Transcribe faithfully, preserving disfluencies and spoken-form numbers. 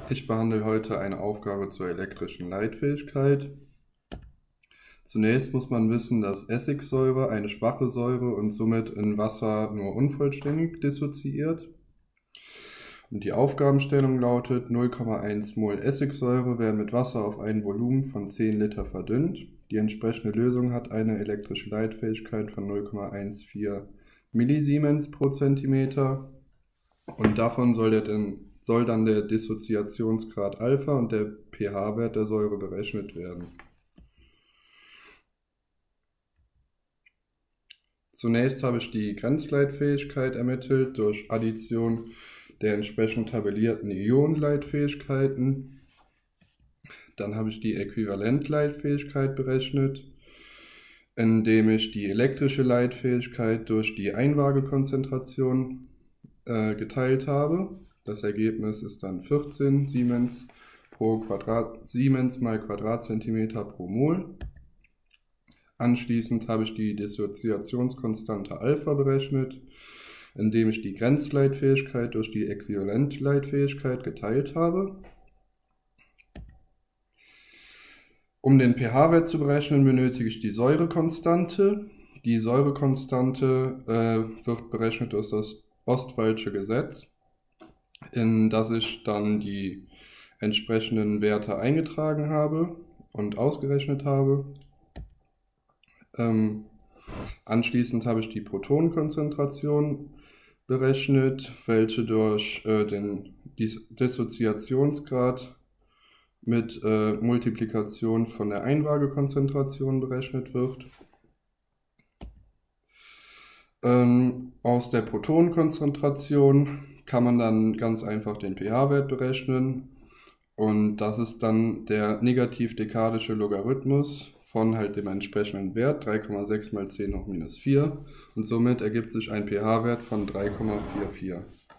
Ich behandle heute eine Aufgabe zur elektrischen Leitfähigkeit. Zunächst muss man wissen, dass Essigsäure eine schwache Säure und somit in Wasser nur unvollständig dissoziiert. Und die Aufgabenstellung lautet, null Komma eins Mol Essigsäure werden mit Wasser auf ein Volumen von zehn Liter verdünnt. Die entsprechende Lösung hat eine elektrische Leitfähigkeit von null Komma vierzehn Millisiemens pro Zentimeter. Und davon soll, der denn, soll dann der Dissoziationsgrad Alpha und der pH-Wert der Säure berechnet werden. Zunächst habe ich die Grenzleitfähigkeit ermittelt durch Addition der entsprechend tabellierten Ionenleitfähigkeiten. Dann habe ich die Äquivalentleitfähigkeit berechnet, indem ich die elektrische Leitfähigkeit durch die Einwaagekonzentration äh, geteilt habe. Das Ergebnis ist dann vierzehn Siemens pro Quadrat, Siemens mal Quadratzentimeter pro Mol. Anschließend habe ich die Dissoziationskonstante Alpha berechnet, indem ich die Grenzleitfähigkeit durch die Äquivalentleitfähigkeit geteilt habe. Um den pH-Wert zu berechnen, benötige ich die Säurekonstante. Die Säurekonstante äh, wird berechnet durch das Ostwaldsche Gesetz, in das ich dann die entsprechenden Werte eingetragen habe und ausgerechnet habe. Ähm, anschließend habe ich die Protonenkonzentration berechnet, welche durch äh, den Dis Dissoziationsgrad mit äh, Multiplikation von der Einwaagekonzentration berechnet wird. Ähm, aus der Protonenkonzentration kann man dann ganz einfach den pH-Wert berechnen und das ist dann der negativ-dekadische Logarithmus von halt dem entsprechenden Wert drei Komma sechs mal zehn hoch minus vier und somit ergibt sich ein pH-Wert von drei Komma vierundvierzig.